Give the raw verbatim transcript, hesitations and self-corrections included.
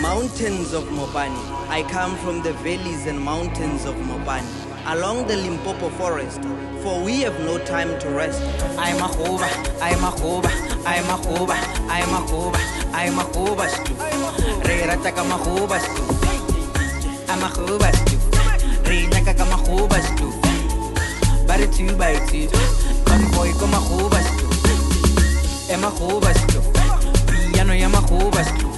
Mountains of Mopani. I come from the valleys and mountains of Mopani, along the Limpopo forest, for we have no time to rest. I'm a hoba, I'm a hoba, I'm a hoba, I'm a hoba, I'm a hoba stu. Rera kama hoba stu. I'm a hoba stu. Rena kama hoba stu. Bare two by two. Convoy kama hoba stu. I'm a hoba stu. Piano yama hoba stu.